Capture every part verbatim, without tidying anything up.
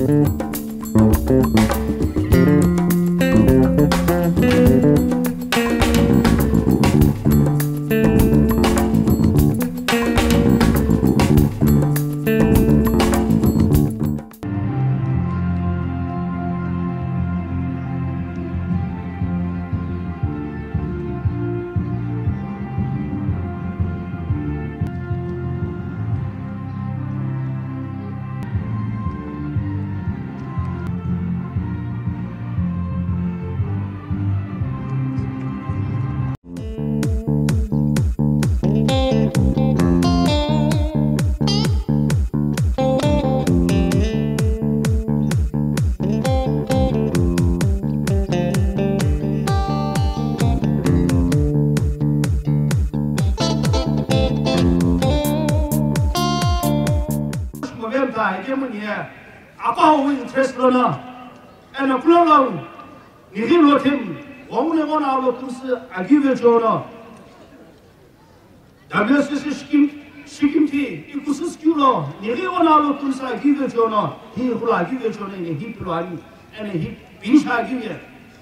W S C scheme scheme thi ikusus skulo niri ona lo kunsa give jono hi hula give jono ni hi plani and hi pinsha give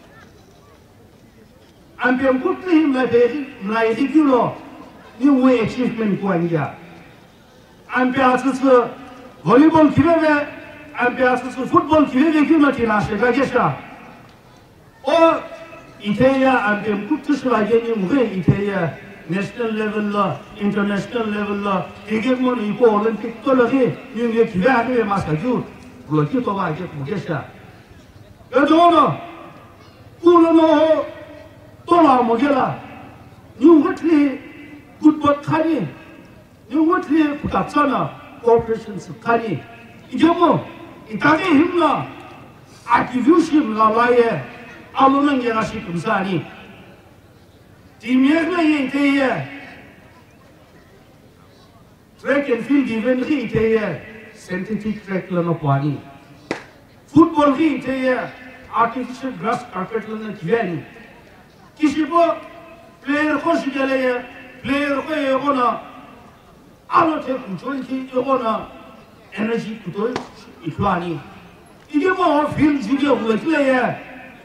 ambiam kutli him la de mlai hi kulo ni we achievement ko anja ambia tsu volleyball kive ambia tsu football kive ki ma tina she ga gesha o iteya ambiam kutli shla ge ni mu iteya national level la, international level la, ege mo ni ko Olympic to lagi, ni nge kiva ni mas ka ju, bloki to ba ke mugesha. Ya jono, kulo no to la mogela, ni ngotli football khani, ni ngotli putatsana cooperation khani. Ige mo, itage himla, activation la laye, alona ngera shi kumsani. Timierna yinteye track and field event hi yinteye synthetic track lana pani football hi yinteye artificial grass carpet lana kivani kisi ko player ko shigale player ko yegona alo te control ki yegona energy kuto itwani ige mo field juge huetle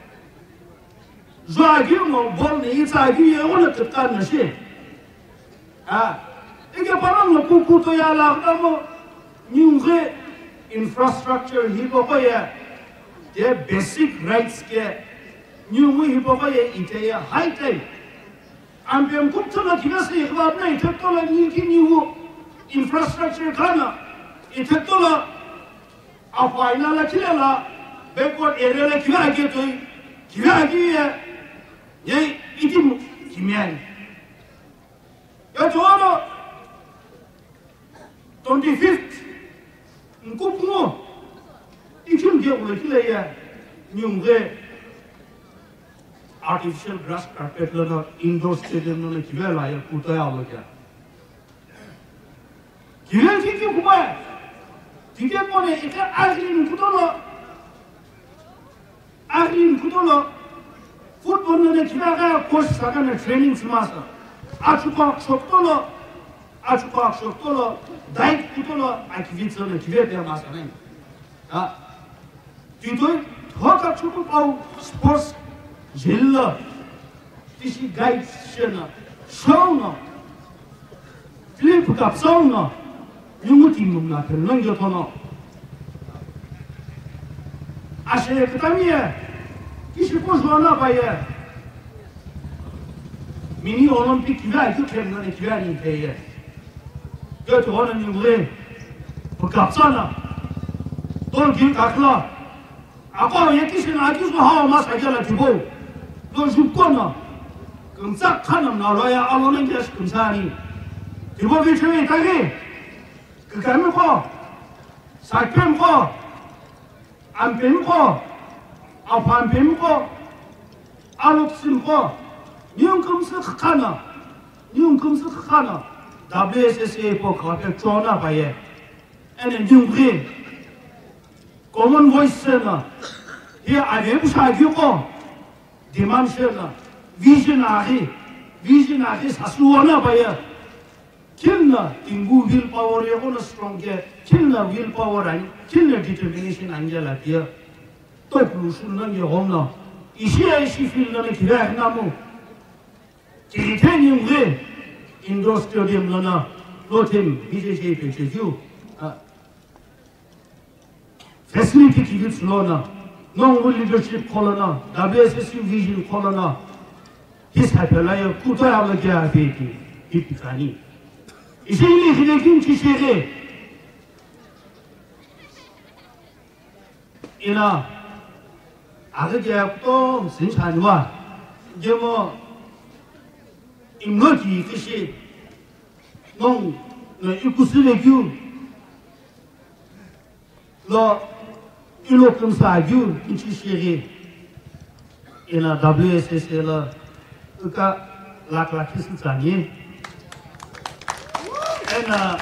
Zhuikhu mo bol ni Zhuikhu ye ona tekan na she. Ah, ege parang no kuku to ya la mo nyungre infrastructure hi ko ye the basic rights ke nyungu hi ko ye ite ya high time. Ambiam kuto na kinasi ikhbar na ite to la ni ki nyungu infrastructure kana ite to la afaina la chila backward area la kiva ke to kiva ke ye itim kimiani ya jono twenty-fifth nkupmo ikim je ulo kile ya nyungre artificial grass carpet lana indoor stadium lana kivela ya kutaya lo kya kire ki ki kuma tige mone ika agrin kutolo agrin kutolo football ne kivaga coach sakana training semasa achupa shoktolo achupa shoktolo diet kutolo activity ne kivete masa ne ah tito hoka chupu pau sports jilla tisi guide shena shona flip kap sona yumuti mumna pelong yotono ashe katamia kisi ko jona baye mini olympic kiva ki kemna ne kiva ni teye göt ona ni ule bu kapsana don ki kakla ako yekisi na ki so ha mas ajala tibo don jukona kumsa khanam na roya alone nges kumsani tibo bi chwe tagi kame ko sakem ko ampem ko apampem ko aloksim ko nyung kumsa khana nyung kumsa khana W S S A ko khate chona baye ene nyung ri common voice na here ave bushagi ko dimension na visionary visionary sasuona baye kilna tingu willpower yagona strong ke kilna willpower and kilna determination angela dia to plusul na yagona ishi ishi feel na kira namu kiliten yumre indoor stadium lana lotem bjj pju facility kivits lona non leadership kolona W S S U vision kolona his hapelaya kuta ala ja beti ipikani ishili hilekin chishere ina aga ja to sinchaniwa jemo imnoji kishi non na ikusile kyu lo ilo comme ça Dieu qui chérit et la W S S là le cas la classe c'est ça ni et na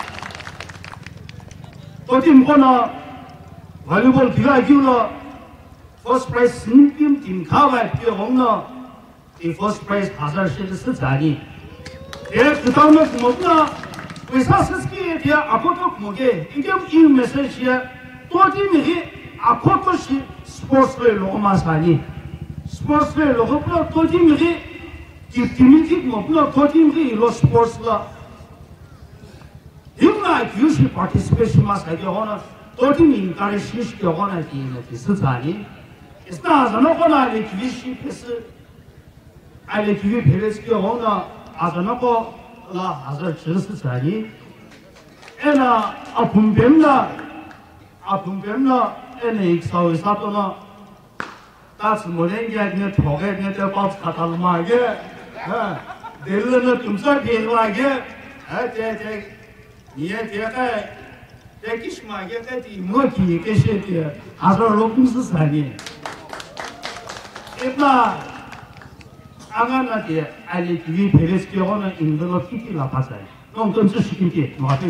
toi tu me connais volleyball qui va Dieu là first prize simple team kawa puis on a et first prize hasard c'est ça ni et tout à l'heure moi là oui ça c'est ce qui est bien à côté de moi il y a un message là toi tu me dis à côté de sports le romansani sports le replat toi tu me dis qui timide moi là toi tu me dis le sports là il m'a dit je participe sur ma salle on a toi tu me encourage que on a dit que c'est ça ni est-ce que ça n'a pas l'air de cliché parce que avec lui parce que on a à ça n'a pas là à ça c'est ça ni et là à Pumbem là à Pumbem là ene iksaw isatona tas molenga ne thoge ne te pas khatalmage ha delne tumsa delwage ha te te niye te ka te kishmage te ti moki kesheti hazar lokumsu sani etna agana te ali tv pereskiona indolo kiti la pasai donc comme ça chikinti me rappelle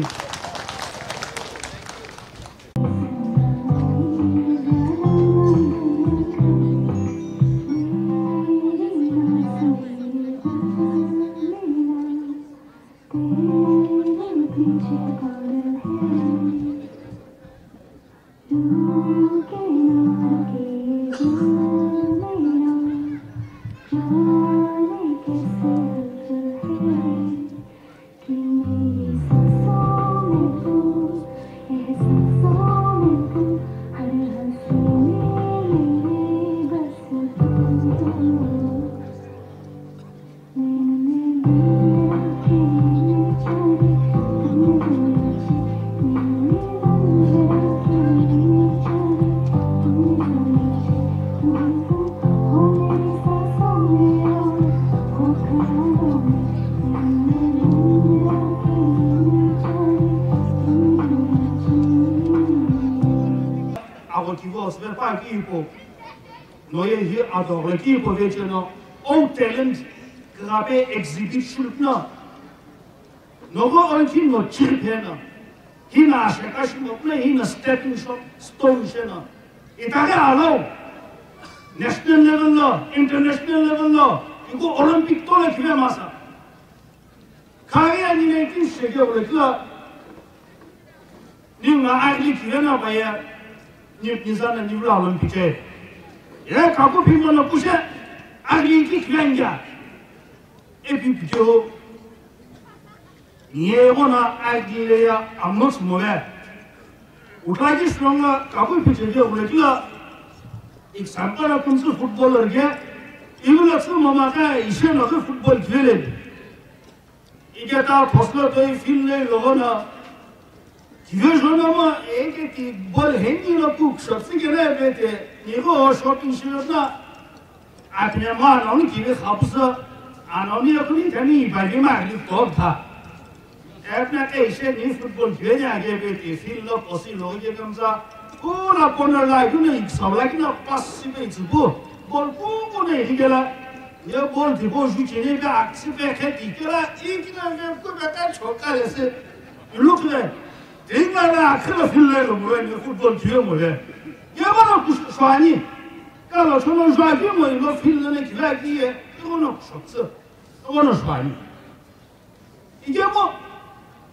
alors l'équipe avec un talent grave exhibition là nous avons une notre champion il a cherché notre il a stepping shot stone chena et alors national level là international level là il go olympique to le kive masa carrière ni ne kin shege ole là ni na agli kive na baya ni nizana ni la olympique et quand on peut nous pousser à l'Olympique Venga et puis plutôt hier on a agilé à notre mauvais ou là qui sont là quand on peut dire on le dit là exemple là comme ce footballeur gars il veut le faire maman quand il sait le football village il est à Kosovo il filme le rona qui veut jouer maman et qui ball hengi le coup ça c'est que là bête 이거 쇼핑실나 아트냐마 나오는 기회 합서 안 오니 그니 되니 바지마 이거 다 에프나 에이세 니 풋볼 되냐게 베티 필로 포실로 이제 감사 코나 코너 라이프는 익사라기나 파시베 주고 볼 보고네 이게라 여볼 디보 주치니까 악스베케 디게라 이기나 그 약간 초카레스 이렇게 된가나 그거 필레로 뭐야 풋볼 뒤에 뭐야 여보나 구스와니 까로 저는 좋아지 뭐 이거 필러네 기라기에 이거는 없어 이거는 좋아니 이게 뭐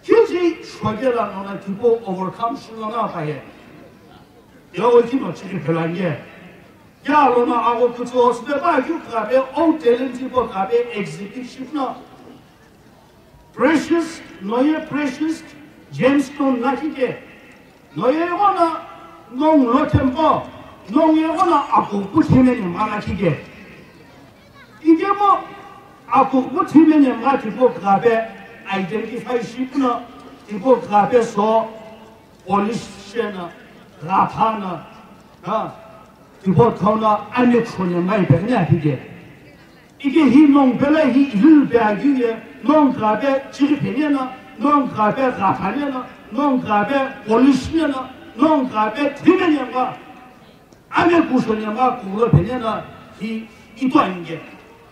Huge struggle on people overcome Shulana by the old team of Chicken Pelania. Yalona, I will put us the back. You have a old talent people have a execution. Precious, no precious, gemstone Nakike. No, you wanna, no, no tempo. No, you wanna, I will put him in Malakike. Igemo, I will put him in a multiple grabe. Identify shipna, people grabe so, polishena, rapana, ah, people kona, and it's on your mind, but not again. Again, he non bella, he will be a year, non grabe, chiripena, non grabe, rapana, non grabe, polishena, non grabe, timeniama, and a cushionama, cooler penena, he, he doing it.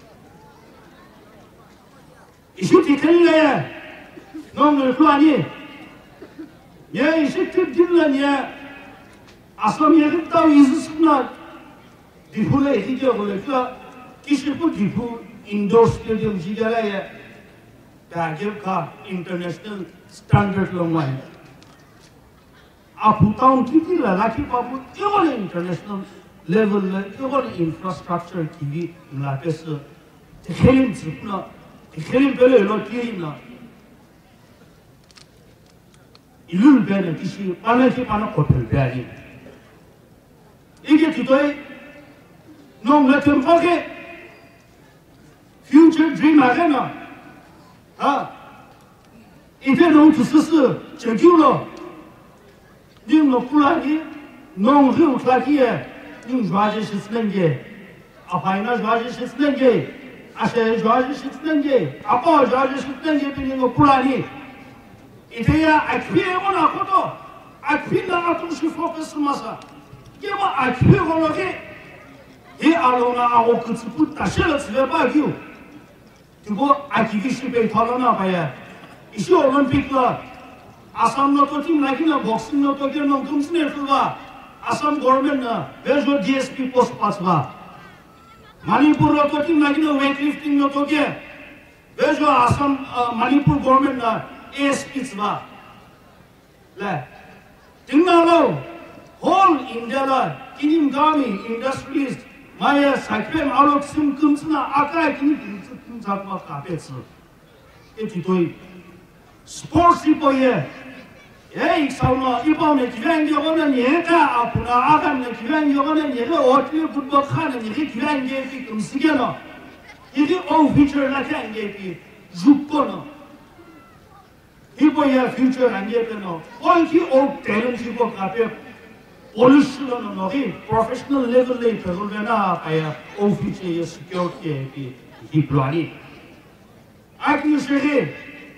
Il should take a non reflani. Yea, is it Dilania? As long as it is not the whole idea of the Kishipu Dipu indoor stadium Gigalaya, Tajilka international standard long line. A Putown Kitila, Lucky Papu, even international level, even infrastructure T V, Lapesa, the Helen Zipna. Il bello lo tiene. Il lui bene che si parla che fanno copel bene. E che tu dai non la tempo che future dream arena. Ah. E te non tu sesse c'è giuro. Dim no fulani non riu claquie. Dim joie se slenge. A faina joie se slenge. I said, George is Stingy. Upon George is Stingy, being a Pulani. If here I fear one a photo, I feel that I should focus on myself. Give I fear one of it. Here alone, I will put the shells about you. To go, I give you ship Tolana by a issue Olympic law. As I'm not talking like in a boxing, not talking on Kumsner, as some government, there's no D S P post password. Manipur lo talking like no weightlifting no talking. There's no Assam Manipur government A S Ps va. La. Tingalo whole India la kinim gami industries Maya Sakrem Alok Sim Kumsna Akai Kim Kumsatma Kapets. It is sports people here. Hey, Sauna, Ibon, Kivan Yogan, Yeta, Apuna, Adam, Kivan Yogan, Yellow, or football can, and Kivan gave him Sigano. He did all future Latin gave you, Zupono. People have future and yet no. All he old talent people have a pollution on professional level later, Ruvena, I old future security, he planning. I can say,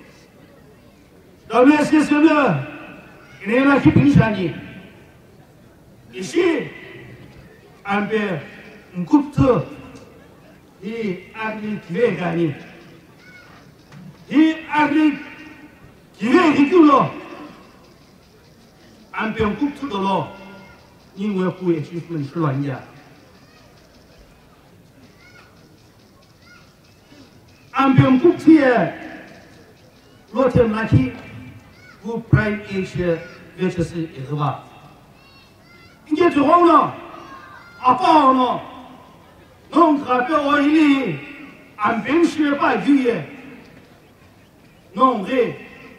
the message is the Nela Kipishani. Ici, Amber Nkupto, he agri Kivegani. He agri Kivegikulo. Amber Nkupto the law. In where who achievement Flania. Amber Nkuptia, Rotem Laki, who Prime Asia. Which is Irva. You get to honor, upon non trappeur oily, and being sure by you. Non, they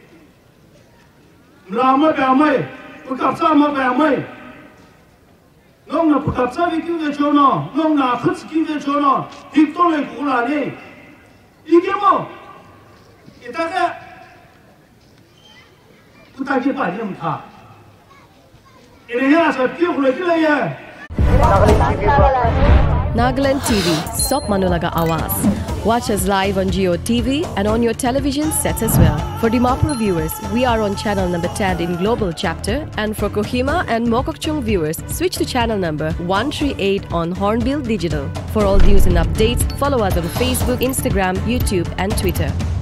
Lama Bamay, put up some of Bamay. Non, no, put up some give the journal, non, no, put give the journal, Victoria Kulani. You get more. It doesn't. Nagaland T V, Stop Manulaga Awas. Watch us live on Geo T V and on your television sets as well. For Dimapur viewers, we are on channel number ten in Global Chapter, and for Kohima and Mokokchung viewers, switch to channel number one three eight on Hornbill Digital. For all news and updates, follow us on Facebook, Instagram, YouTube and Twitter.